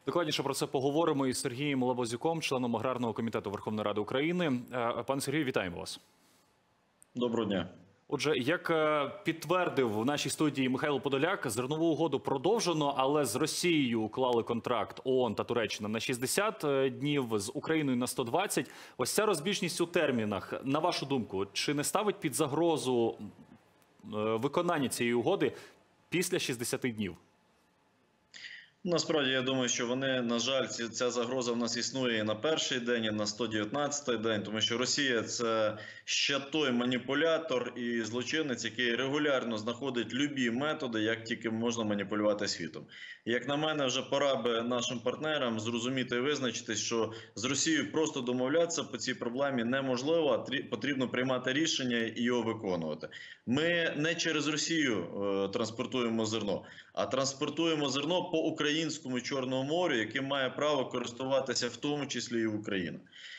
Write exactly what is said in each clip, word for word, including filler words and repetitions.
Докладніше про це поговоримо із Сергієм Лабазюком, членом Аграрного комітету Верховної Ради України. Пане Сергію, вітаємо вас. Доброго дня. Отже, як підтвердив в нашій студії Михайло Подоляк, зернову угоду продовжено, але з Росією уклали контракт ООН та Туреччина на шістдесят днів, з Україною на сто двадцять. Ось ця розбіжність у термінах, на вашу думку, чи не ставить під загрозу виконання цієї угоди після шістдесяти днів? Насправді, я думаю, що вони, на жаль, ця загроза в нас існує і на перший день, і на сто дев'ятнадцятий день, тому що Росія – це ще той маніпулятор і злочинець, який регулярно знаходить любі методи, як тільки можна маніпулювати світом. І, як на мене, вже пора би нашим партнерам зрозуміти і визначитись, що з Росією просто домовлятися по цій проблемі неможливо, а потрібно приймати рішення і його виконувати. Ми не через Росію е, транспортуємо зерно, а транспортуємо зерно по Україні. Українському Чорному морю, яким має право користуватися в тому числі і Україна.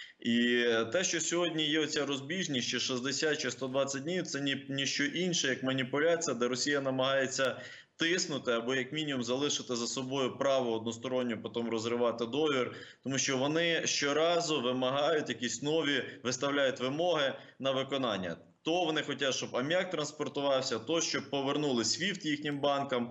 І те, що сьогодні є оця розбіжність, чи шістдесят, чи сто двадцять днів, це ні, ніщо інше, як маніпуляція, де Росія намагається тиснути або як мінімум залишити за собою право односторонньо потім розривати договір, тому що вони щоразу вимагають якісь нові, виставляють вимоги на виконання. То вони хочуть, щоб аміак транспортувався, то щоб повернули свіфт їхнім банкам,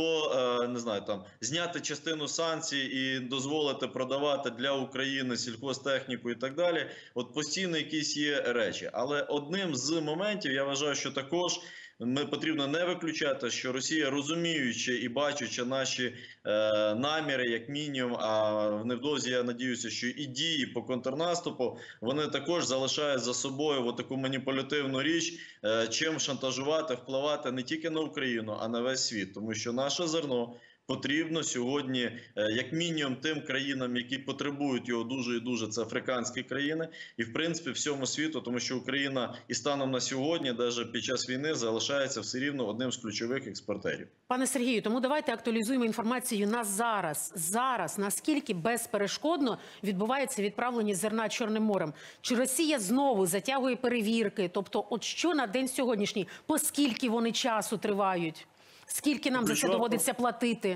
то не знаю, там зняти частину санкцій і дозволити продавати для України сільхозтехніку і так далі. От постійно якісь є речі. Але одним з моментів, я вважаю, що також ми потрібно не виключати, що Росія, розуміючи і бачачи наші е, наміри, як мінімум, а невдовзі, я надіюся, що і дії по контрнаступу, вони також залишають за собою от таку маніпулятивну річ, е, чим шантажувати, впливати не тільки на Україну, а на весь світ. Тому що наше зерно потрібно сьогодні, як мінімум, тим країнам, які потребують його дуже і дуже, це африканські країни, і в принципі всьому світу, тому що Україна і станом на сьогодні, навіть під час війни, залишається все рівно одним з ключових експортерів. Пане Сергію, тому давайте актуалізуємо інформацію на зараз. Зараз, наскільки безперешкодно відбувається відправлення зерна Чорним морем? Чи Росія знову затягує перевірки? Тобто, от що на день сьогоднішній, по скільки вони часу тривають? Скільки нам за це доводиться платити?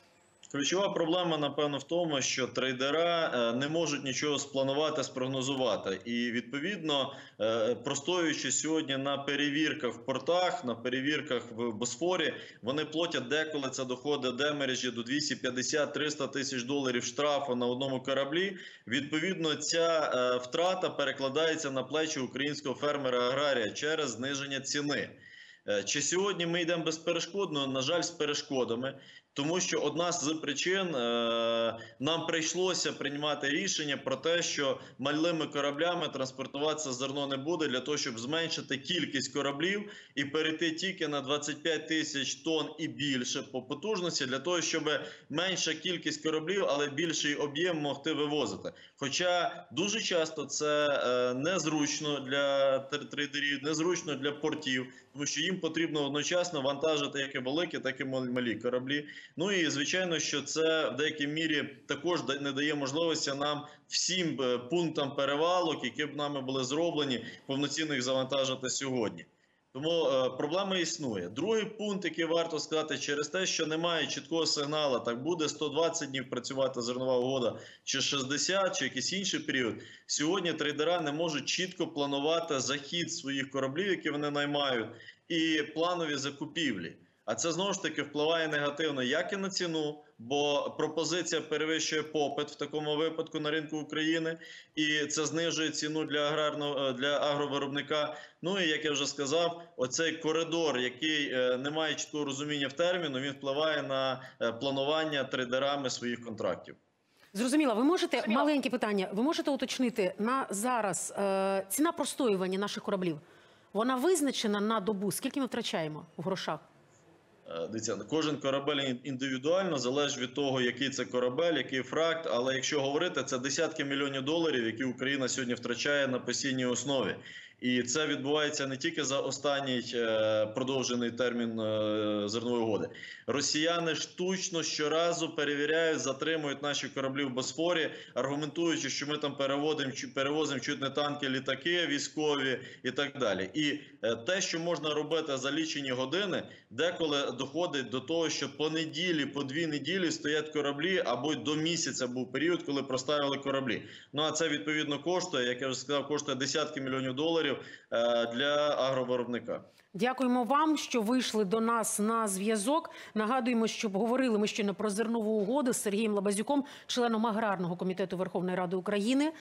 Ключова проблема, напевно, в тому, що трейдера не можуть нічого спланувати, спрогнозувати. І, відповідно, простоюючи сьогодні на перевірках в портах, на перевірках в Босфорі, вони платять деколи, це доходить демережі до двісті п'ятдесят - триста тисяч доларів штрафу на одному кораблі. Відповідно, ця втрата перекладається на плечі українського фермера-аграрія через зниження ціни. Чи сьогодні ми йдемо безперешкодно? На жаль, з перешкодами. Тому що одна з причин, нам прийшлося приймати рішення про те, що малими кораблями транспортуватися зерно не буде, для того, щоб зменшити кількість кораблів і перейти тільки на двадцять п'ять тисяч тонн і більше по потужності, для того, щоб менша кількість кораблів, але більший об'єм могти вивозити. Хоча дуже часто це незручно для трейдерів, незручно для портів, тому що їм потрібно одночасно вантажити як і великі, так і малі кораблі. Ну і, звичайно, що це в деякій мірі також не дає можливості нам всім пунктам перевалок, які б нами були зроблені, повноцінно їх завантажити сьогодні. Тому е, проблема існує. Другий пункт, який варто сказати, через те, що немає чіткого сигналу, так буде сто двадцять днів працювати зернова угода, чи шістдесят, чи якийсь інший період, сьогодні трейдера не можуть чітко планувати захід своїх кораблів, які вони наймають, і планові закупівлі. А це, знову ж таки, впливає негативно як і на ціну, бо пропозиція перевищує попит в такому випадку на ринку України, і це знижує ціну для аграрного, для агровиробника. Ну і, як я вже сказав, оцей коридор, який не має чіткого розуміння в терміну, він впливає на планування трейдерами своїх контрактів. Зрозуміло. Ви можете, маленьке питання, ви можете уточнити, на зараз е, ціна простоювання наших кораблів, вона визначена на добу? Скільки ми втрачаємо в грошах? Дивіться, кожен корабель індивідуально, залежить від того, який це корабель, який фракт, але якщо говорити, це десятки мільйонів доларів, які Україна сьогодні втрачає на постійній основі. І це відбувається не тільки за останній е, продовжений термін е, зернової угоди. Росіяни штучно щоразу перевіряють, затримують наші кораблі в Босфорі, аргументуючи, що ми там переводимо, перевозимо чуть не танки, літаки військові і так далі. І е, те, що можна робити за лічені години, деколи доходить до того, що по неділі, по дві неділі стоять кораблі, або й до місяця був період, коли проставили кораблі. Ну а це відповідно коштує, як я вже сказав, коштує десятки мільйонів доларів е, для агровиробника. Дякуємо вам, що вийшли до нас на зв'язок. Нагадуємо, що говорили ми щойно про зернову угоду з Сергієм Лабазюком, членом аграрного комітету Верховної Ради України.